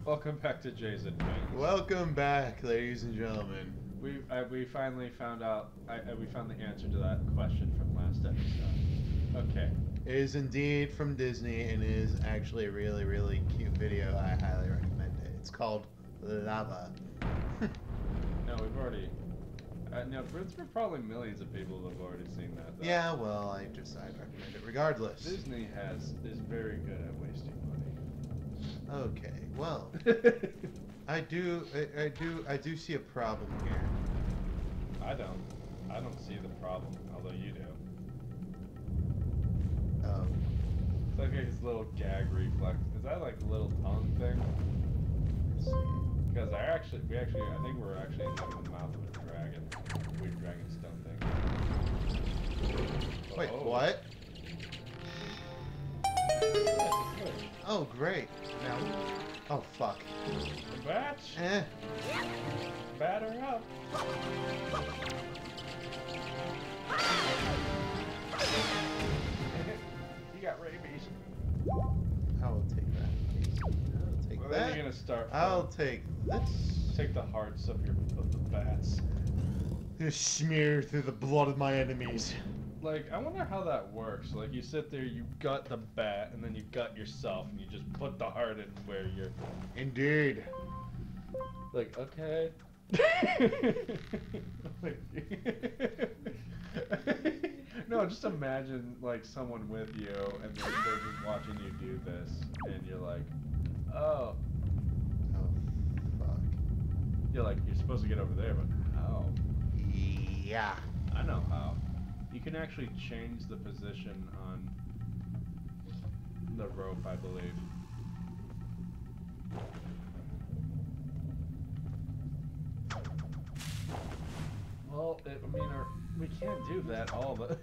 Welcome back to Jay's Adventures. Welcome back, ladies and gentlemen. We finally found out. We found the answer to that question from last episode. Okay. It is indeed from Disney and it is actually a really, really cute video. I highly recommend it. It's called Lava. No, we've already. No, there's probably millions of people who have already seen that. Though. Yeah, well, I'd recommend it regardless. Disney is very good at wasting money. Okay, well, I do see a problem here. I don't see the problem, although you do. Oh. It's like his little gag reflex. Is that like a little tongue thing? Let's see. Because I think we're actually in the mouth of a dragon. Weird dragon stone thing. Wait, Oh. what? Yeah, it's a switch. Oh, great. Now, oh fuck. The batch. Eh. Batter up. You got rabies. I will take that. I'll take Well, that. then you're gonna start. I'll take this. Take the hearts of the bats. Just smear through the blood of my enemies. Like, I wonder how that works. Like, you sit there, you gut the bat, and then you gut yourself, and you just put the heart in where you're. Indeed. Like, okay. No, just imagine like someone with you, and they're just watching you do this, and you're like, oh. Oh, fuck. You're supposed to get over there, but how? Yeah. I know how. You can actually change the position on the rope, I believe. Well, we can't do that all the.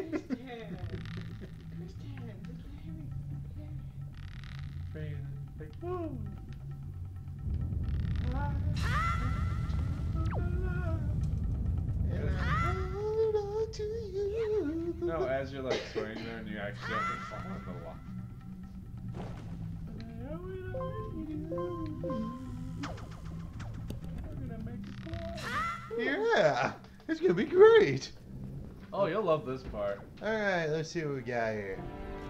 Like, whoa. No, as you're like swaying there and you accidentally fall in the water. Yeah. It's gonna be great. Oh, you'll love this part. Alright, let's see what we got here.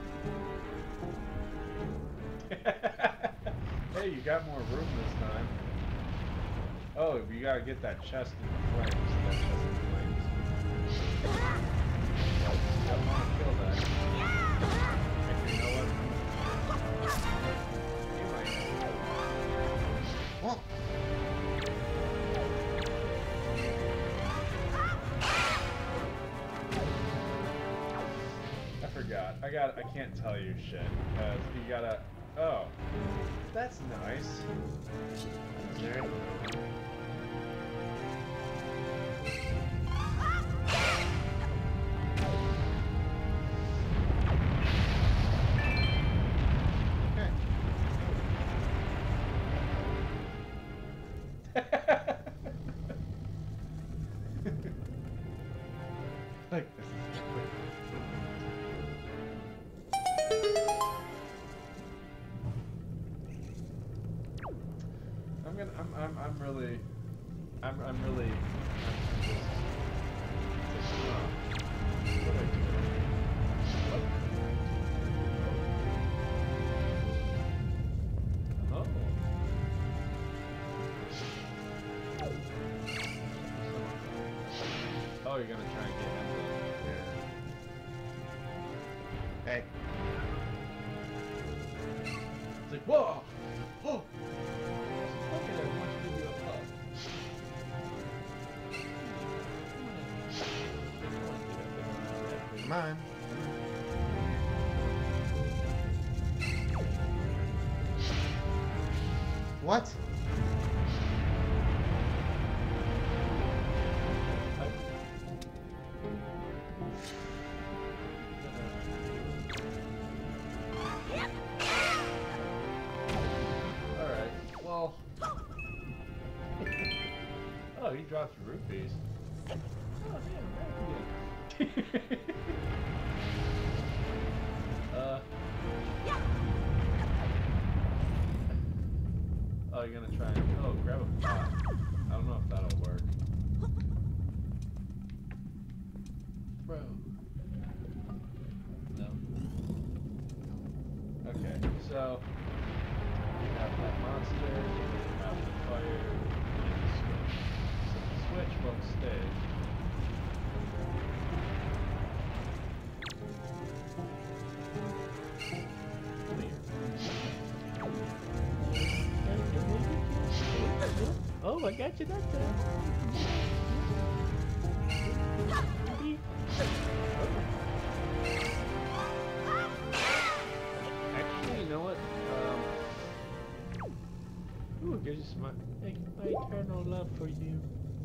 Hey, you got more room this time. Oh, you gotta get that chest in the flames. That chest in the flames. Don't want to kill that. And you know what? You might. Well, I forgot. I can't tell you shit because you gotta. Oh, that's nice. There. Like this is Oh, you're gonna try and get him. hey. It's like, whoa! Oh! Okay, I want to give you a hug. Come on. What? Alright, well. Oh, he drops rupees. Oh, damn, back again. Oh, you're gonna try and grab a pot. I don't know if that'll work. Bro. No. Okay, so you have that monster, you have the fire, and the switch. So the switch won't stay. Oh, I got you that time. Actually, you know what? Ooh, it gives you my eternal love for you.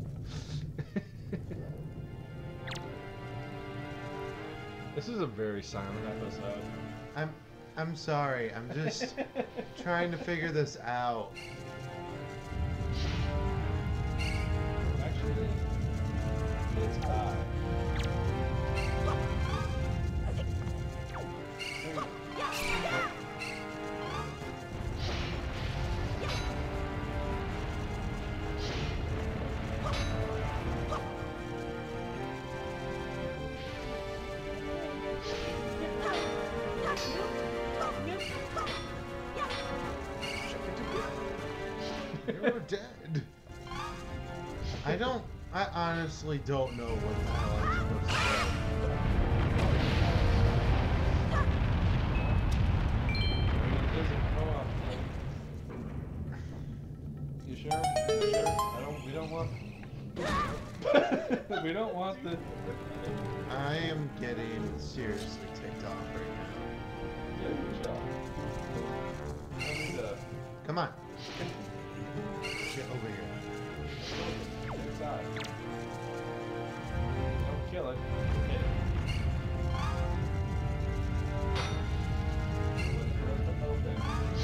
This is a very silent episode. I'm sorry. I'm just trying to figure this out. Actually, it's high. You're dead. I honestly don't know what the hell I'm supposed to It doesn't go off. You sure? We don't want. We don't want the. I am getting seriously ticked off right now. Yeah, good job. I need to. Come on. Get over here. Inside. Don't kill it. Hit it. Open.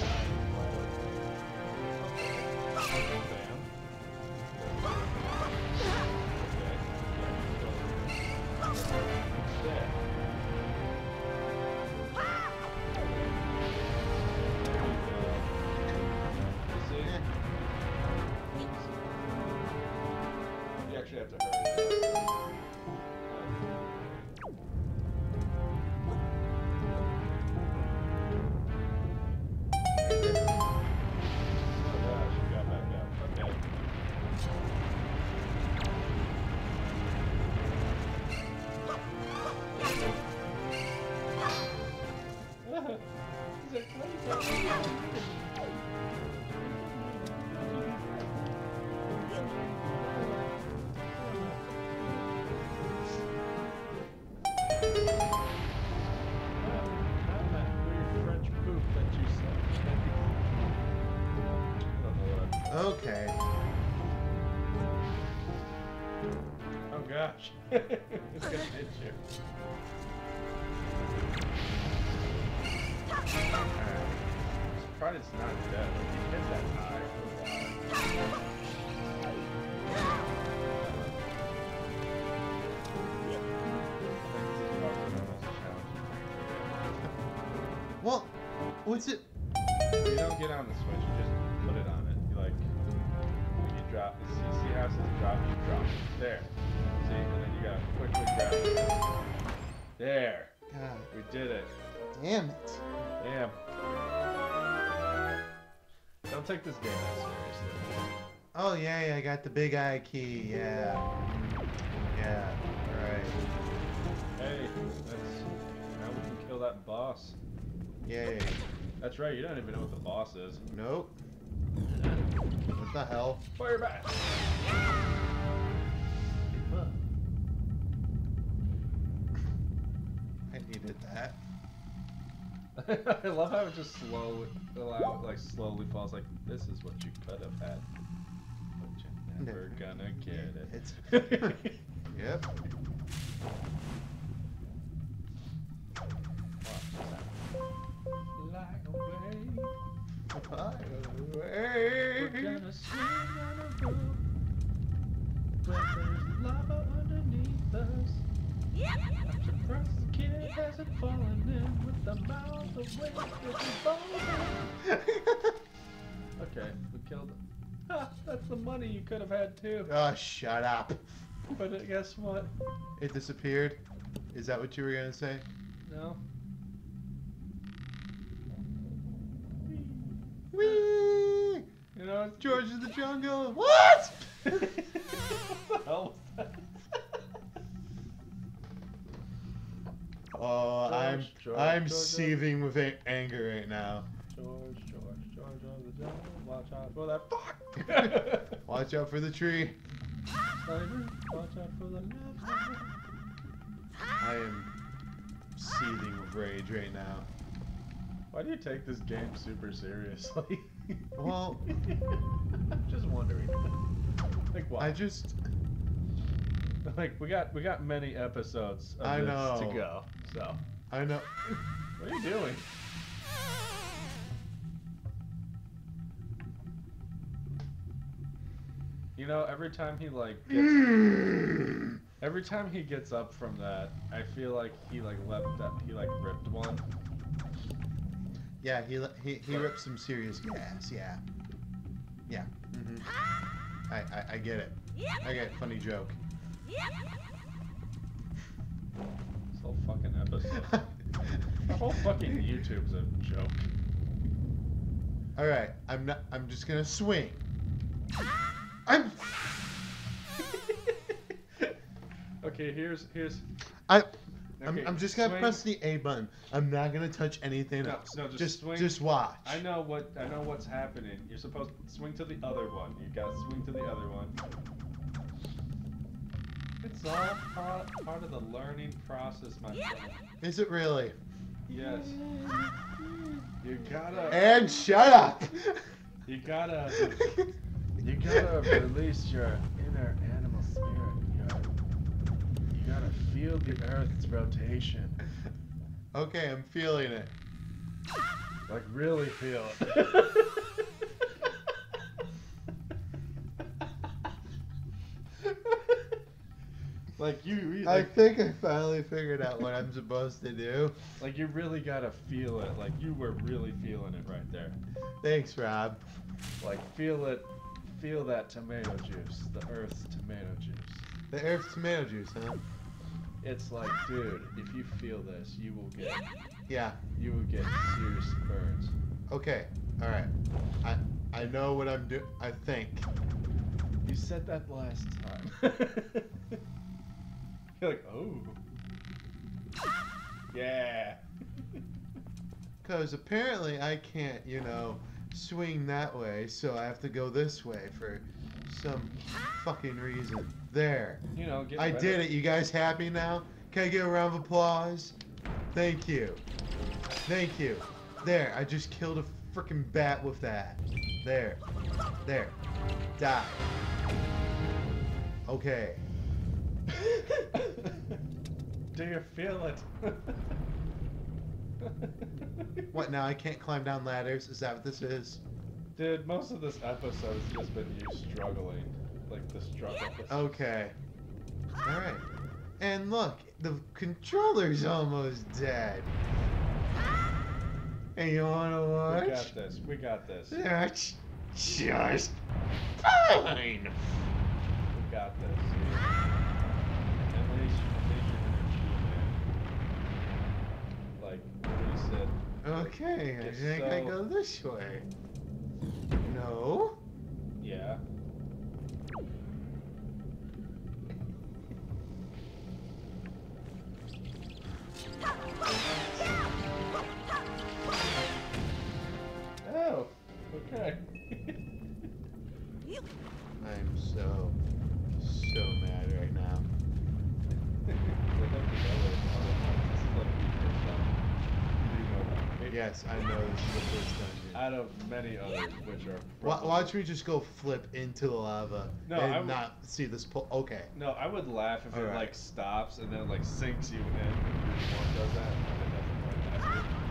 You actually have to hurry. Oh gosh, you got back up. Okay. These are crazy. Okay. Oh gosh. It's gonna hit you. Alright. Surprised it's not dead. Like, you hit that high for a while. Well, what's it? You don't get on the switch, you just put it on it. You like, when you drop, see how it says drop, you drop it. There. See, and then you gotta quickly grab it. There. God We did it. damn it. Damn. Don't take this game that seriously. Oh yeah, I got the big eye key. Yeah. Yeah. Alright. Hey, now we can kill that boss. Yay. That's right, you don't even know what the boss is. Nope. What the hell? Fire back! I needed that. I love how it just slowly falls like, this is what you could have had. But you're never gonna get it. It's yep. Like a wave. We're gonna swing on a rope where there's lava underneath us. I'm surprised the kid hasn't fallen in with the mouth of waves that revolving. Okay, life. We killed him. Ha, that's the money you could have had too. Oh, shut up. But guess what? It disappeared? Is that what you were gonna say? No. Whee! You know, George of the Jungle. What? what the hell was that? Oh, George, I'm George. seething with anger right now. George of the jungle. Watch out for that fuck. Watch out for the tree. Sniper, watch out for the left sniper. I am seething with rage right now. Why do you take this game super seriously? Well, I'm just wondering. Like what? I just... Like we got many episodes of I this know. to go. So I know. what are you doing? You know, every time he like gets, every time he gets up from that, I feel like he like leapt up, he like ripped one. Yeah, he ripped some serious gas. Yeah. Yeah. Mhm. I get it. I get it. Funny joke. This whole fucking episode. The whole fucking YouTube's a joke. All right. I'm just gonna swing. Okay, here's. I'm Okay, just gonna swing. press the A button. I'm not gonna touch anything No, else. no, just swing. Just watch. I know what's happening. You're supposed to swing to the other one. You gotta swing to the other one. It's all part of the learning process, my friend. Is it really? Yes. You gotta. And shut up. You gotta release your inner animal spirit. You gotta feel the Earth's rotation. Okay, I'm feeling it. Like really feel it. Like you I like, think I finally figured out what I'm supposed to do. like you really gotta feel it. Like you were really feeling it right there. Thanks, Rob. Like feel it, feel that tomato juice, the Earth's tomato juice. The Earth's tomato juice, huh? It's like, dude, if you feel this, you will get Yeah. serious burns. Okay. All right. I know what I'm doing. I think. You said that last time. You're like, oh. Yeah. Because apparently I can't, swing that way, so I have to go this way for some fucking reason. There. You know, get I did it. You guys happy now? Can I get a round of applause? Thank you. Thank you. There. I just killed a freaking bat with that. There. There. Die. Okay. Do you feel it? What now? I can't climb down ladders? Is that what this is? Dude, most of this episode has just been you struggling. Like the struggle. Okay. Alright. And look, the controller's almost dead. Hey, you wanna watch? We got this. We got this. That's just fine. We got this. At least you're like what he said. Okay, I It's think I so- go this way. No? Yeah. Oh, okay. I'm so mad right now. Yes, I know this is the first dungeon. Out of many others, which are. Watch me just go flip into the lava No, and I w- not see this pull. Okay. No, I would laugh if it Alright. like stops and then like sinks you in. One does that. And it doesn't quite happen.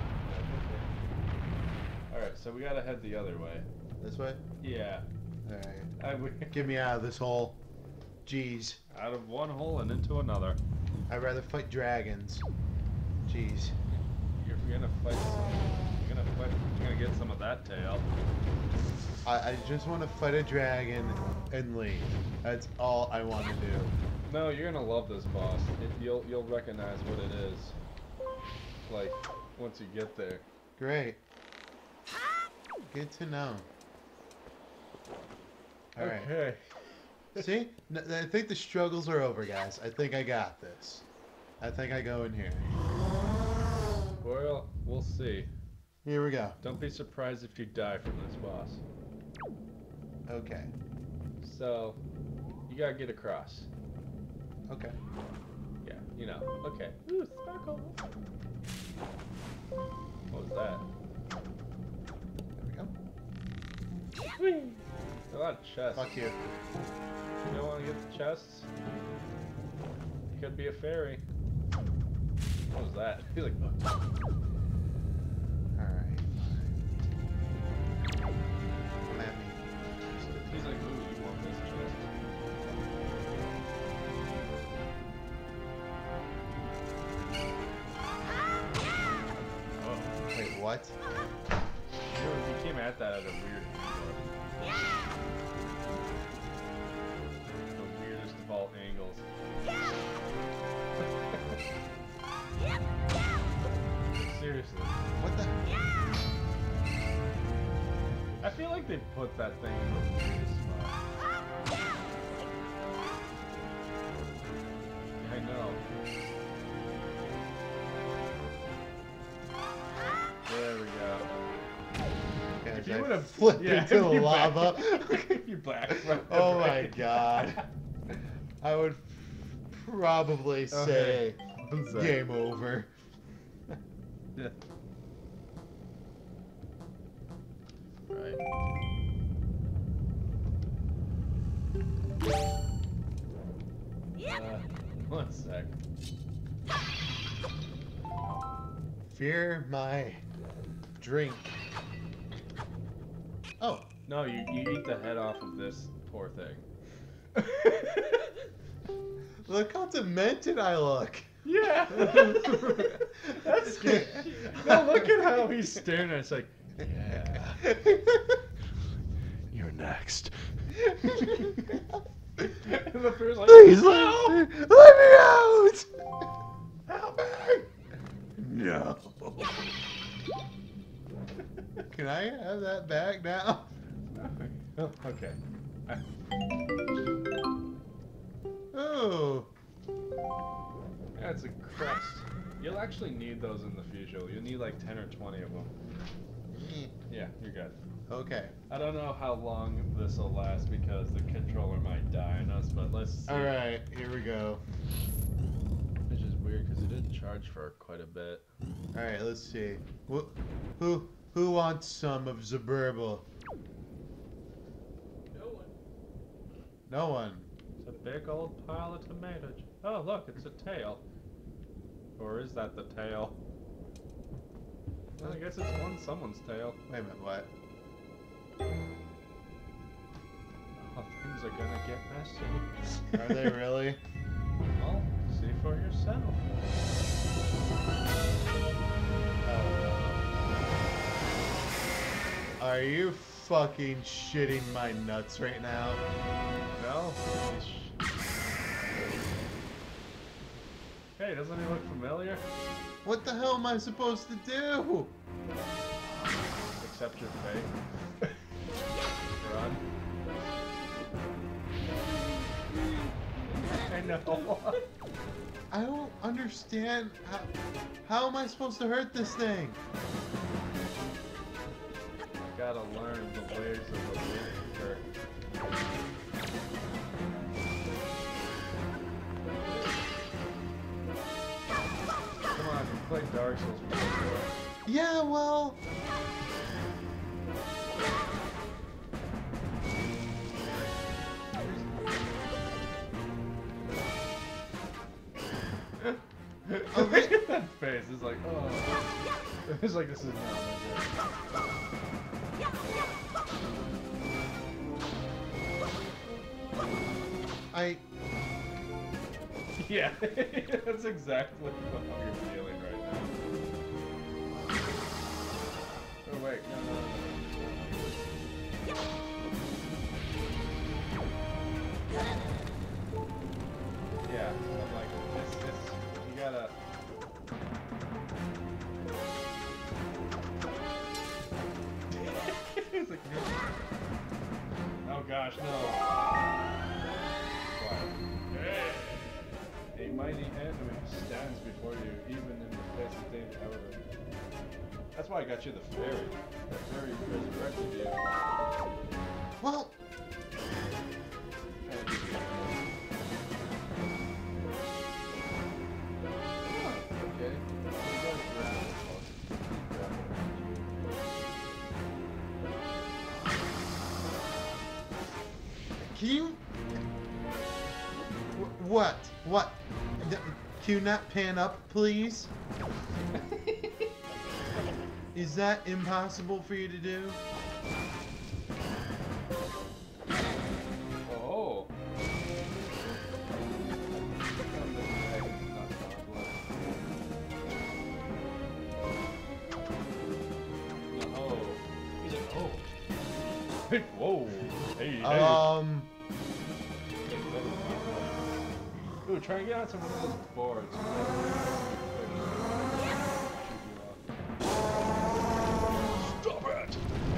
All right, so we gotta head the other way. This way? Yeah. Alright. Get me out of this hole. Jeez. Out of one hole and into another. I'd rather fight dragons. Jeez. You're gonna fight. You're gonna get some of that tail. I just want to fight a dragon and leave. That's all I want to do. No, you're gonna love this boss. You'll recognize what it is. Like once you get there. Great. Good to know. All right. Okay. See? I think the struggles are over, guys. I think I got this. I think I go in here. Well, we'll see. Here we go. Don't be surprised if you die from this boss. Okay. So, you gotta get across. Okay. Yeah, you know. Okay. Ooh, sparkle. What was that? There Whee! A lot of we chests. go. Fuck you. You don't want to get the chests? You could be a fairy. What was that? He's like, oh. Alright. Come at me. He's like, ooh, you want this chest? Oh. Wait, what? He came at that at a weird angle. The weirdest of all angles. Seriously. What the? I feel like they put that thing in the weirdest spot. I know. There we go. Okay, If so I you would've- flipped yeah, into if the you lava. You black. Right, Oh my right. god. I would probably say Okay. game over. Yeah. Right. 1 sec. Fear my drink. Oh, No, you eat the head off of this poor thing. look how demented I look. Yeah. That's good. No, look at how he's staring at us like, yeah. You're next. And the bear's like, Please no! let me out! Help me! No. Can I have that back now? Oh, okay. Oh. That's a crest. You'll actually need those in the future. You'll need like 10 or 20 of them. Yeah, you're good. Okay. I don't know how long this will last because the controller might die on us, but let's see. Alright, here we go. Which is weird because it did charge for quite a bit. Alright, let's see. Who wants some of the burble? No one. No one. It's a big old pile of tomatoes. Oh, look, it's a tail. Or is that the tail? Well, I guess it's someone's tail. Wait a minute, what? Oh, things are gonna get messy. Are they really? Well, see for yourself. Are you fucking shitting my nuts right now? No? Hey, doesn't he look familiar? What the hell am I supposed to do? Accept your fate. Run. I know. I don't understand. How am I supposed to hurt this thing? Gotta learn the ways of the weaker. Come on, you played Dark Souls before. Yeah, well. Look at that face. It's like, oh. It's like, this is not my I. Yeah, that's exactly how you're feeling right now. Oh, wait, no. gosh, no. Quiet. A mighty enemy stands before you, even in the face of danger. That's why I got you the fairy. That fairy resurrected you. Well, Okay. can you? What? What? Can you not pan up, please? Is that impossible for you to do? Oh. No. He's like, oh. Hey, whoa. Hey, hey. Ooh, try and get on some of those boards. Stop it!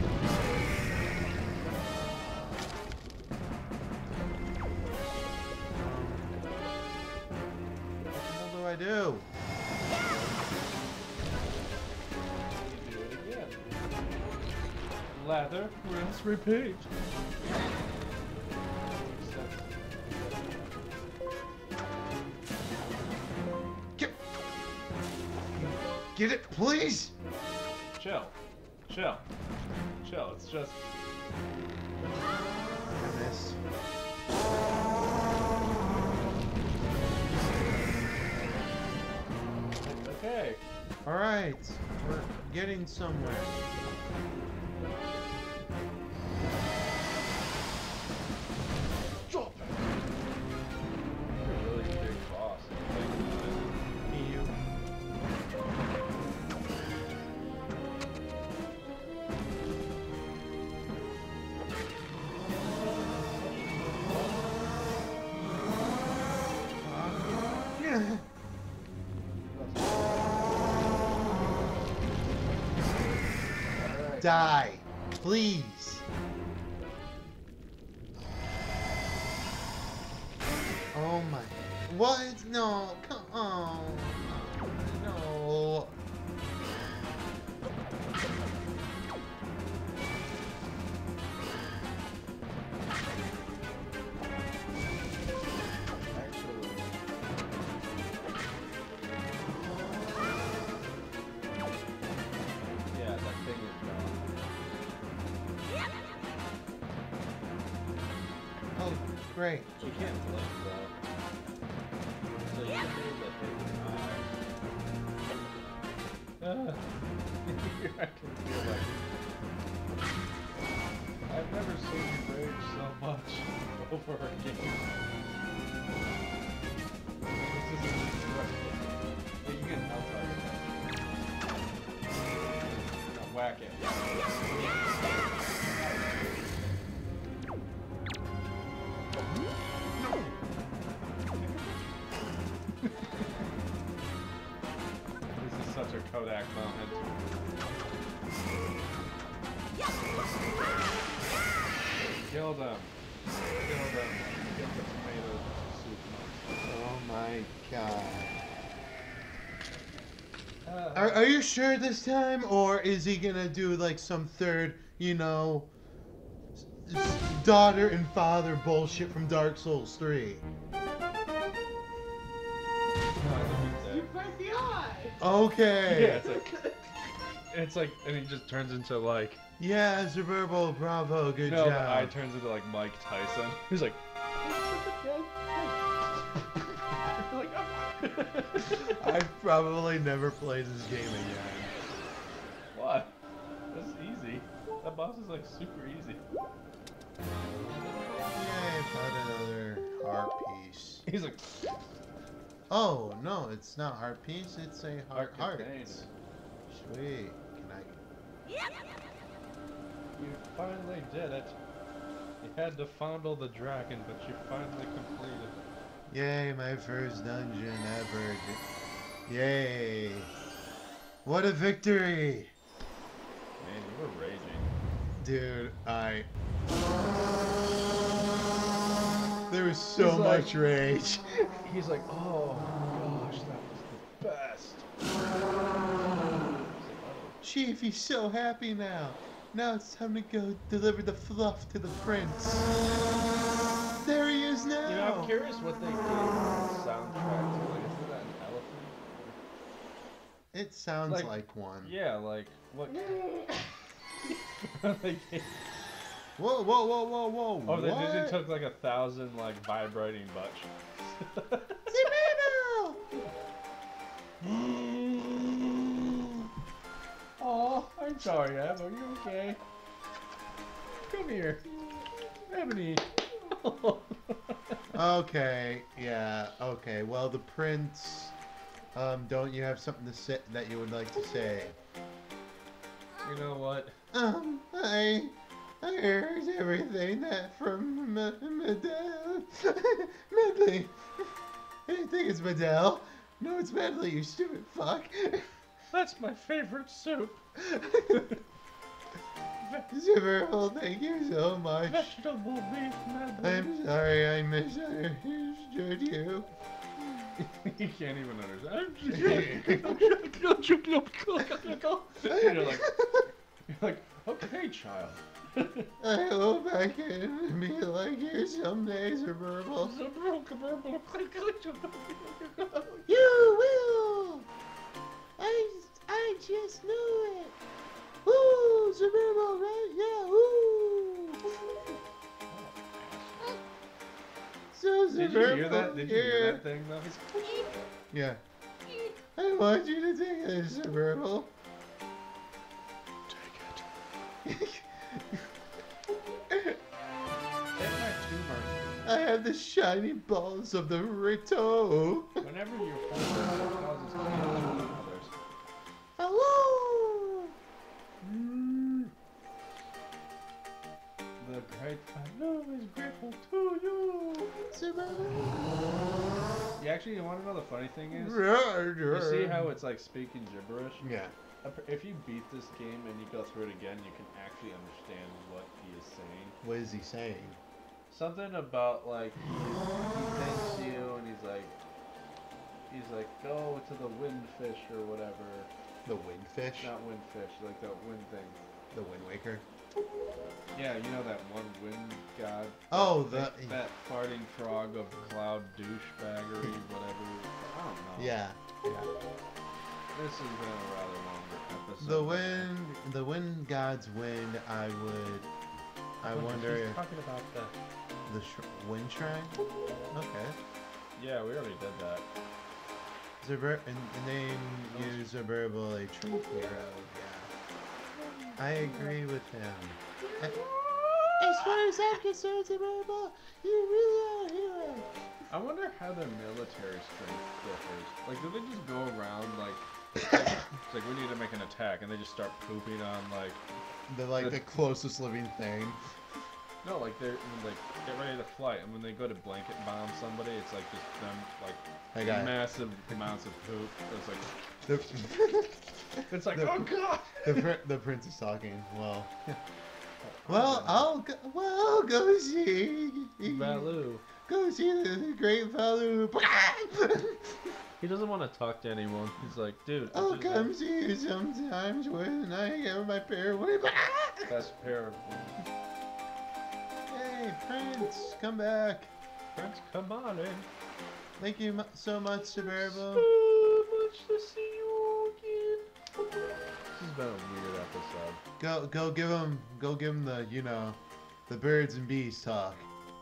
What do I do? You do it again. Lather, rinse, repeat. Get it, please? Chill. Chill. Chill. It's just... I missed. Okay. Alright, we're getting somewhere. Drop it! You're a really big boss. You. Yeah. Die, please. Oh my. What? No, come on. No. Yeah, that thing is gone. Oh, great. You can't blink though. So you can do the hit eye. I can feel like I've never seen you rage so much over a game. This is stressful. But you can help target that. Now whack it. This is such a Kodak moment. Kill them. Kill them. Get the tomato soup monster. Oh my god. Uh, Are you sure this time? Or is he gonna do like some third, you know, daughter and father bullshit from Dark Souls 3? no, I think he's dead. You broke the eye! Okay. Yeah, it's like, and he just turns into like, Yeah, Zerberbo, bravo, good no, job. the eye turns into like Mike Tyson. He's like, like, oh. I've probably never played this game again. What? That's easy. That boss is like super easy. Yay, found another heart piece. He's like, Oh, no, it's not heart piece, it's a heart. container. Sweet. Can I... You finally did it. You had to fondle the dragon, but you finally completed. Yay, my first dungeon ever. Yay. What a victory. Man, you were raging. Dude, There was so He's like- much rage. He's like, oh gosh, that was the best. He's like, oh. Chief, he's so happy now. Now it's time to go deliver the fluff to the prince. There he is now. You know, I'm curious what they gave the soundtrack to. Like, is that an elephant? It sounds Like- like one. Yeah, like what? They gave- Whoa, whoa, whoa, whoa, whoa. oh, they what? took like 1,000 like vibrating butt. Zimeno! Oh, I'm sorry, Ab. Are you okay? Come here, Ebony. Okay, yeah, okay. Well, the prince, don't you have something to say that you would like to say? You know what? I heard everything that from Medell. Medley. I think it's Medell. No, it's Medley, you stupid fuck. That's my favorite soup. Zimmerl, thank you so much. Vegetable beef medley. I'm sorry I misunderstood you. You can't even understand. You're like, okay, child. I hope I can be like you someday, Zimmerl. You will! I just knew it! Woo! Zimmerl, right? Yeah, woo! So Did you hear that? Zimmerl, Did you hear that thing though? yeah. I want you to take this, Zimmerl. Take my tumor. I have the shiny balls of the Rito. Whenever you hold it, it causes cancer in others. Hello! The great Panu is grateful to you. Actually, you want to know the funny thing is? You see how it's like speaking gibberish? Yeah. If you beat this game and you go through it again, you can actually understand what he is saying. What is he saying? Something about like he thanks you and he's like go to the windfish or whatever. The windfish? Not windfish, like the wind thing. The Wind Waker? Yeah, you know that one wind god. Oh, that farting frog of cloud douchebaggery, whatever. I don't know. Yeah. Yeah. This has been a rather longer episode. The wind god's wind. I wonder He's if talking about the wind shrine. Okay. Yeah, we already did that. Name you Zerberble a truth hero. Yeah. I agree with him. As far as I'm concerned, Zerberble, you really are a hero. I wonder how their military strength differs. Like, do they just go around like, it's like we need to make an attack, and they just start pooping on like The closest living thing. no, like they're like get ready to fly, and when they go to blanket bomb somebody, it's like just them Hey, like guy. massive amounts of poop. It's like The, it's like The- oh god. the prince is talking. Well, go see. Baloo. Go see the great Baloo. He doesn't want to talk to anyone. He's like, dude. I'll come see you sometimes when I get my pair of Best pair of Hey, Prince, come back. friends. Come on in. Thank you so much, Suburbo. So much to see you again. This has been a weird episode. Go give him the, the birds and bees talk.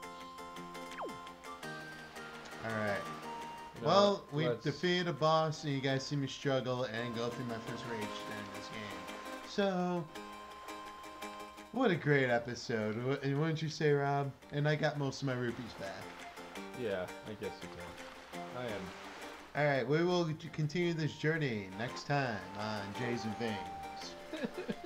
Alright. You know Well, what? we Let's- defeated a boss, and you guys see me struggle and go through my first rage during this game. So, what a great episode, wouldn't you say, Rob? And I got most of my rupees back. Yeah, I guess you can. I am. Alright, we will continue this journey next time on Jays and Things.